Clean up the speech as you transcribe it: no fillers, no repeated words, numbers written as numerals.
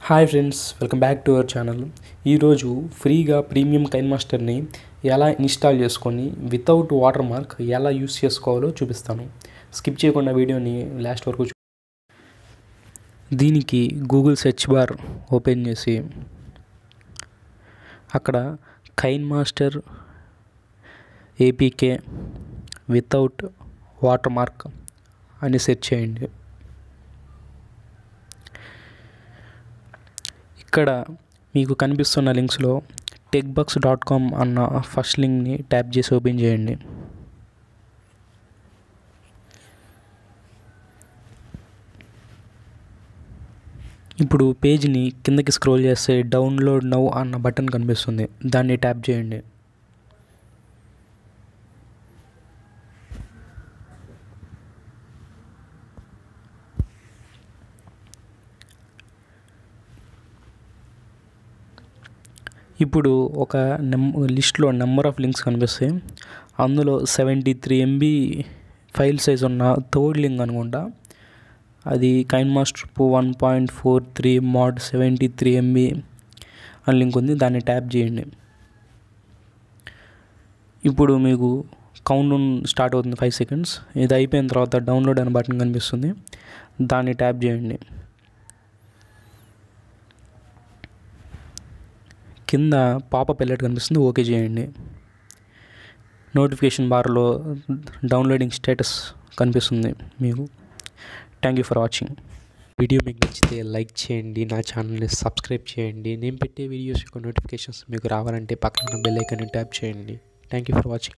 Hi friends, welcome back to our channel. ఈరోజు ఫ్రీగా premium కైన్మాస్టర్ని ఎలా ఇన్స్టాల్ చేసుకొని వితౌట్ వాటర్ మార్క్ ఎలా యూస్ చేసుకోవాలో చూపిస్తాను. స్కిప్ చేయకుండా వీడియోని లాస్ట్ వరకు దీనికి గూగుల్ సెర్చ్ బార్ ఓపెన్ చేసి అక్కడ KineMaster APK without watermark అని సెర్చ్ చేయండి. ఇక్కడ మీకు కనిపిస్తున్న లింక్స్లో techbugs.com అన్న ఫస్ట్ లింక్ని ట్యాప్ చేసి ఓపెన్ చేయండి. ఇప్పుడు పేజ్ని కిందకి స్క్రోల్ చేస్తే డౌన్లోడ్ నౌ అన్న బటన్ కనిపిస్తుంది, దాన్ని ట్యాప్ చేయండి. ఇప్పుడు ఒక లిస్ట్లో నెంబర్ ఆఫ్ లింక్స్ కనిపిస్తాయి. అందులో 73 MB ఫైల్ సైజ్ ఉన్న థర్డ్ లింక్ అనుకుంటా, అది కైన్మాస్టర్ ప్రో 1.43 mod 73 MB అని లింక్ ఉంది, దాన్ని ట్యాప్ చేయండి. ఇప్పుడు మీకు కౌంట్ డౌన్ స్టార్ట్ అవుతుంది 5 seconds. ఇది అయిపోయిన తర్వాత డౌన్లోడ్ అనే బటన్ కనిపిస్తుంది, దాన్ని ట్యాప్ చేయండి. కింద పాపప్ ఎలర్ట్ కనిపిస్తుంది, ఓకే చేయండి. నోటిఫికేషన్ బార్లో డౌన్లోడింగ్ స్టేటస్ కనిపిస్తుంది మీకు. Thank you for watching. Video మీకు నచ్చితే లైక్ చేయండి, నా ఛానల్ని సబ్స్క్రైబ్ చేయండి. నేను పెట్టే వీడియోస్ యొక్క నోటిఫికేషన్స్ మీకు రావాలంటే పక్కన బెల్ ఐకాన్ని ట్యాప్ చేయండి. Thank you for watching.